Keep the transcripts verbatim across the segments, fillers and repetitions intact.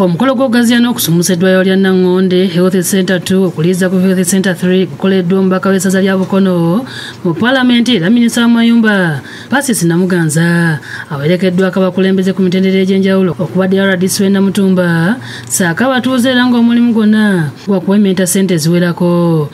Omukolo gw'okugaziya n'okusumulusa eddwaliro lya Nangonde Health Center two okuliiza ku Health Center three gukoleddwa omubaka w'essaza lya Bukono mu Paalamenti era minisita w'amayumba Pasisi Namuganza awerekeddwako abakulembeze ku mitendera egy'enjawulo okuba D R D C w'e Namutumba ssaako abatuuze era ng'omulimu gwonna gwa kuwementa ssente eziwerako.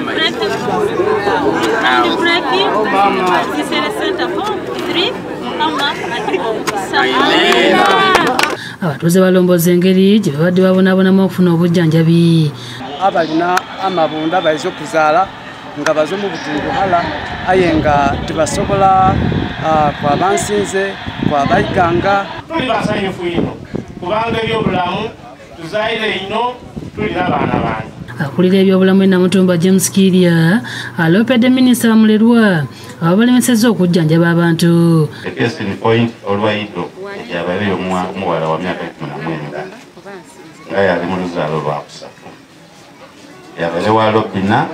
Abatuuze balomboza engeri gye babadde babonaabonamu okufuna obujjanjabi. Abalina amabunda bayinza okuzaala nga baze mu butunduhala aye nga tebasobola kwaba nsinze kwaba iganga. Tuli basanyufu ino kubanga ebyobulamu tuzaire ino tulina abaana bangi. Akulira ebyobulamu e Namutumba James Kiria aloopedde minisita bamulerwa ababalemesezza okujjanjaba abantu. Olwayiro yababeyo omuwala wa myaka kumi na mwenda nga yali mu luzaalo lwakusatu yabale wa lobina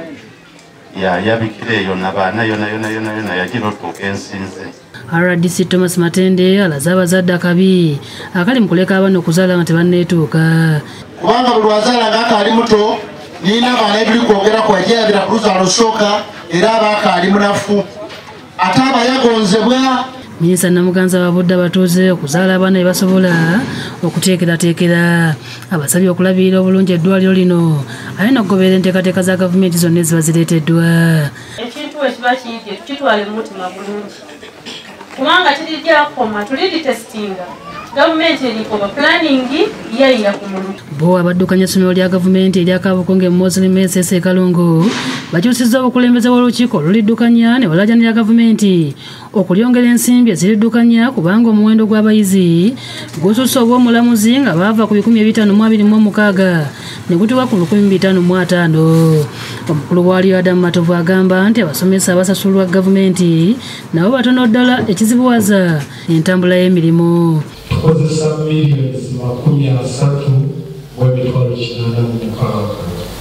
yayabikira eyo nabaana yona yona yona yona yagira otuuka ensinze. R D C Thomas Matende alaze abazadde akabi akali mu kuleka abaana okuzaala nga tebanneetuuka. Kubanga buli wazaala ng'akaali muto nina abaana ebiri kwogera ku yajayabira ku luzaalo lusooka era abaakaali munafu ate abayagonzebwa. Minisita Namuganza ababudde abatuuze okuzaala abaana be basobola okuteekerateekera. Abasabye okulabirira obulungi eddwaliro lino alina okugoberera enteekateeka za gavumenti zonna eziba zireeteddwa. Ekintu ekiba kiyidde tukitwale mu mutima bulungi kubanga kirijja kukoma tuliditesitinga gavumenti erikoba pulaningi yayira ku mulundi. Bo abaddukanya essomero lya gavumenti erya Kabukonge Muslim S S E Kalongo bakyusizza obukulembeze bw'olukiiko oluliddukanya ne balaajanira gavumenti okulyongera ensimbi eziriddukanya kubanga omuwendo gw'abayizi gususse obw'omulamuzi nga baava ku bikumi ebitaano mu abiri mu omukaaga ne gutuuka ku lukumi bitaano mu ataano. Omukulu waaliyo Adamu Matovu agamba nti abasomesa abasasulwa gavumenti nabo batono ddala ekizibuwaza entambula y'emirimu. Tukozesa miliyoni makumi asatu w'emitwalo kinaana mu mukaaga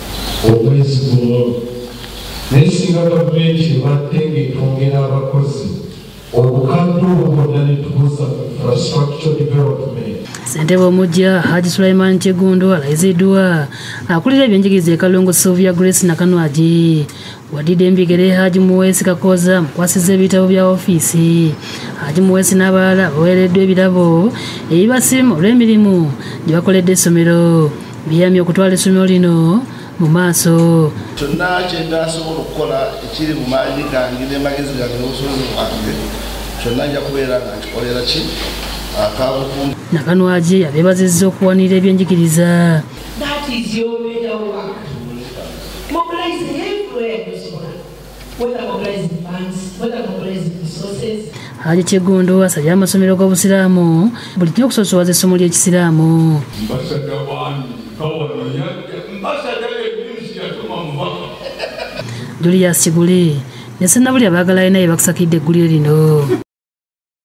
omwezi guno naye singa gavumenti ebadde ng'etwongera abakozi obukadde obwo bwonna ne tubuza mu infrastructure development. Ssentebe omujja Haji Sulaiman Kyegundu alayiziddwa akulira ebyenjigiriza e Kalongo Sylvia Grace Nakanwagi wadidde embigere Haji Muwesi Kakoza mukwasizza ebitabo bya ofiisi. Haji Muwesi n'abalala baweereddwa ebirabo ebibasiima olw'emirimu gye bakoledde essomero biyamye okutwala essomero lino mu maaso. Kyonna kye ndasobola okukola ekiri mu maanyi gange n'amagezi gange n'obusobozi bwange kyonna nja kubeera nga nkikolera ki akabukungu. Nakanwagi abeebazizza okuwanira ebyenjigiriza. Haji Kyegundu asabye amasomero g'obusiraamu buli kimu okusoosowaza essomo ly'ekisiraamu. Julius Kigule ne Sennabuli abaagala alina ye bakusakidde eggulire lino.